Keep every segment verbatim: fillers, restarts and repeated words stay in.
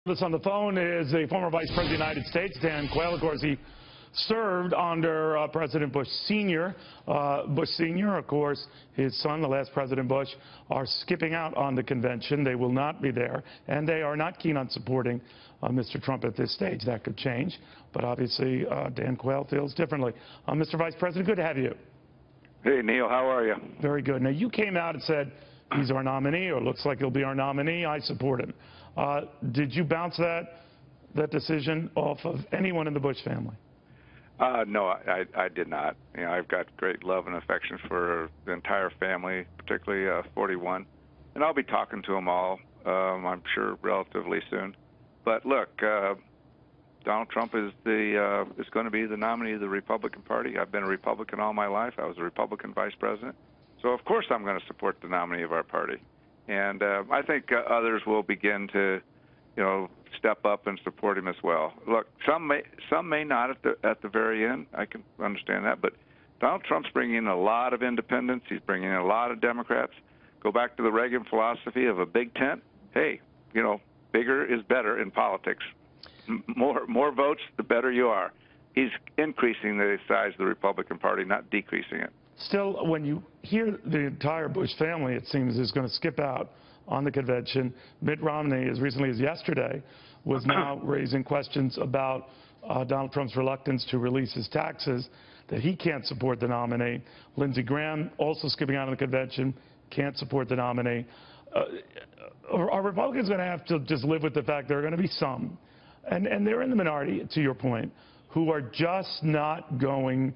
With us on the phone is the former Vice President of the United States, Dan Quayle. Of course, he served under uh, President Bush Senior Uh, Bush Senior, of course, his son, the last President Bush, are skipping out on the convention. They will not be there, and they are not keen on supporting uh, Mister Trump at this stage. That could change, but obviously uh, Dan Quayle feels differently. Uh, Mister Vice President, good to have you. Hey, Neil, how are you? Very good. Now, you came out and said, he's our nominee, or looks like he'll be our nominee. I support him. Uh, did you bounce that that decision off of anyone in the Bush family? Uh, no, I, I did not. You know, I've got great love and affection for the entire family, particularly uh, forty-one, and I'll be talking to them all, um, I'm sure, relatively soon. But look, uh, Donald Trump is the uh, is going to be the nominee of the Republican Party. I've been a Republican all my life. I was a Republican vice president, so of course I'm going to support the nominee of our party. And uh, I think uh, others will begin to, you know, step up and support him as well. Look, some may some may not at the at the very end. I can understand that, but Donald Trump's bringing in a lot of independents. He's bringing in a lot of Democrats. Go back to the Reagan philosophy of a big tent. Hey, you know, bigger is better in politics. M more more votes, the better you are. He's increasing the size of the Republican Party, not decreasing it. Still, when you hear the entire Bush family, it seems, is going to skip out on the convention. Mitt Romney, as recently as yesterday, was now raising questions about uh, Donald Trump's reluctance to release his taxes, that he can't support the nominee. Lindsey Graham also skipping out on the convention, can't support the nominee. Uh, are Republicans going to have to just live with the fact there are going to be some, and, and they're in the minority, to your point, who are just not going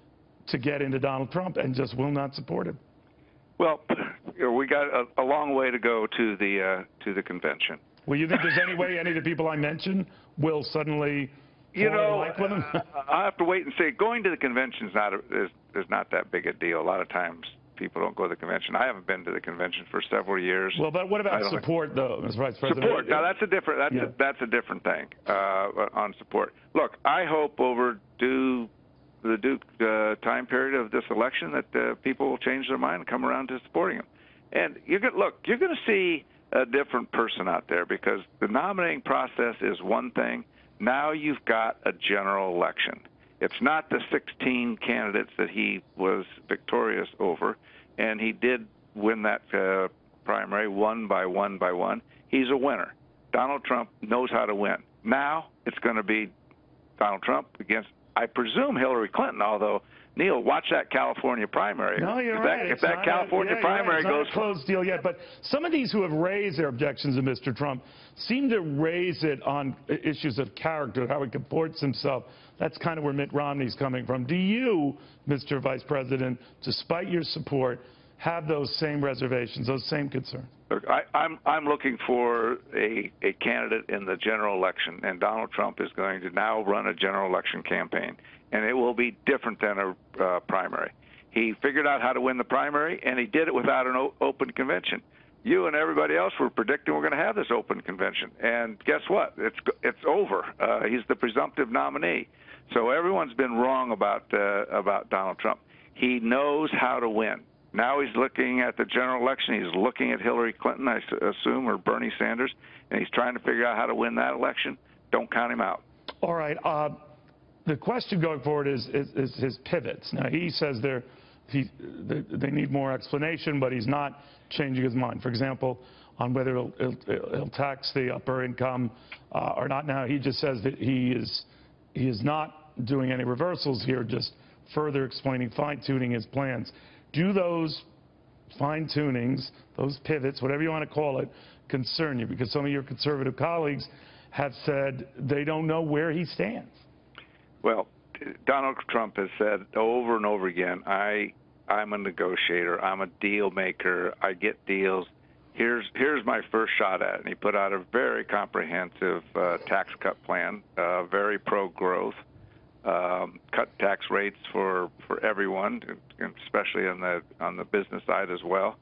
to get into Donald Trump and just will not support him? Well, you know, we got a, a long way to go to the uh, to the convention. Well, you think there's any way any of the people I mentioned will suddenly you know like with him? I have to wait and see. Going to the convention is not a, is is not that big a deal. A lot of times people don't go to the convention. I haven't been to the convention for several years. Well, but what about support, though, Mister Vice President? Support. Now that's a different that's yeah. a, that's a different thing uh, on support. Look, I hope over due the Duke uh, time period of this election that uh, people will change their mind and come around to supporting him. And you're going look, you're going to see a different person out there, because the nominating process is one thing. Now you've got a general election. It's not the sixteen candidates that he was victorious over, and he did win that uh, primary one by one by one. He's a winner. Donald Trump knows how to win. Now it's going to be Donald Trump against, I presume, Hillary Clinton, although, Neil, watch that California primary. No, you're if right. That, if that California a, yeah, primary right. goes... It's not a closed deal yet, but some of these who have raised their objections to Mister Trump seem to raise it on issues of character, how he comports himself. That's kind of where Mitt Romney's coming from. Do you, Mister Vice President, despite your support, have those same reservations, those same concerns? Look, I, I'm, I'm looking for a, a candidate in the general election, and Donald Trump is going to now run a general election campaign, and it will be different than a uh, primary. He figured out how to win the primary, and he did it without an o open convention. You and everybody else were predicting we're going to have this open convention, and guess what? It's, it's over. Uh, he's the presumptive nominee. So everyone's been wrong about, uh, about Donald Trump. He knows how to win. Now he's looking at the general election. He's looking at Hillary Clinton, I assume, or Bernie Sanders, and he's trying to figure out how to win that election. Don't count him out. All right. Uh, the question going forward is, is, is his pivots. Now, he says they're, he, they, they need more explanation, but he's not changing his mind. For example, on whether he'll, he'll, he'll tax the upper income uh, or not now. He just says that he is, he is not doing any reversals here, just further explaining, fine-tuning his plans. Do those fine-tunings, those pivots, whatever you want to call it, concern you? Because some of your conservative colleagues have said they don't know where he stands. Well, Donald Trump has said over and over again, I, I'm a negotiator. I'm a deal maker. I get deals. Here's, here's my first shot at it. And he put out a very comprehensive uh, tax cut plan, uh, very pro-growth. Um, cut tax rates for, for everyone, especially on the on the business side as well.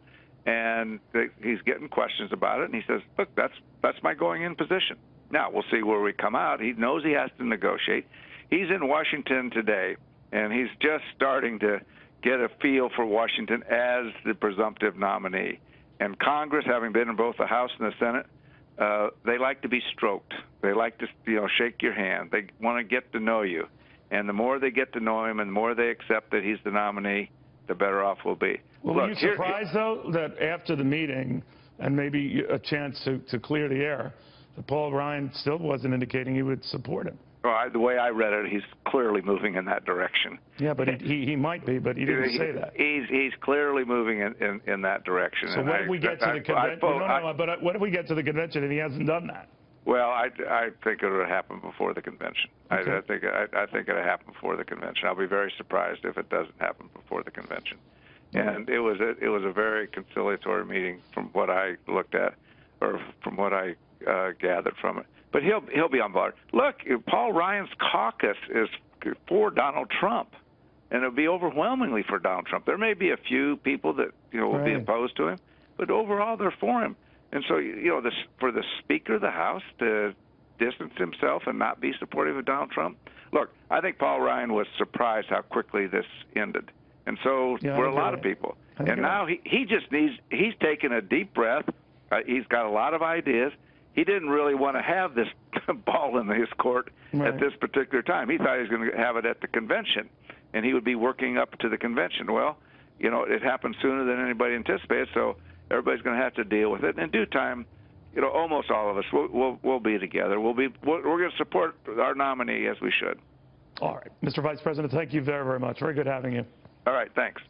And they, he's getting questions about it, and he says, look, that's that's my going-in position. Now, we'll see where we come out. He knows he has to negotiate. He's in Washington today, and he's just starting to get a feel for Washington as the presumptive nominee. And Congress, having been in both the House and the Senate, uh, they like to be stroked. They like to, you know, shake your hand. They want to get to know you. And the more they get to know him and the more they accept that he's the nominee, the better off we'll be. Well, Look, were you here- surprised, though, that after the meeting, and maybe a chance to, to clear the air, that Paul Ryan still wasn't indicating he would support him? Well, I, the way I read it, he's clearly moving in that direction. Yeah, but he, he, he might be, but he didn't He- say that. He's he's clearly moving in, in, in that direction. So and what I- if we get to I- the I- convention? I- No, no, no, but what if we get to the convention and he hasn't done that? Well, I, I think it would happen before the convention. Okay. I, I think I, I think it'll happen before the convention. I'll be very surprised if it doesn't happen before the convention. And it was a, it was a very conciliatory meeting from what I looked at, or from what I uh, gathered from it. But he'll he'll be on board. Look, Paul Ryan's caucus is for Donald Trump, and it'll be overwhelmingly for Donald Trump. There may be a few people that you know will be Right. opposed to him, but overall they're for him. And so you know, this, for the Speaker of the House to distance himself and not be supportive of Donald Trump. Look, I think Paul Ryan was surprised how quickly this ended, and so Yeah, I were a think lot you're of right. people. I think And you're now he he just needs he's taken a deep breath. Uh, he's got a lot of ideas. He didn't really want to have this ball in his court Right. at this particular time. He thought he was going to have it at the convention, and he would be working up to the convention. Well, you know, it happened sooner than anybody anticipated, so everybody's going to have to deal with it. And in due time, you know, almost all of us will will we'll be together. We'll be we're, we're going to support our nominee as we should. All right. Mister Vice President, thank you very, very much. Very good having you. All right, thanks.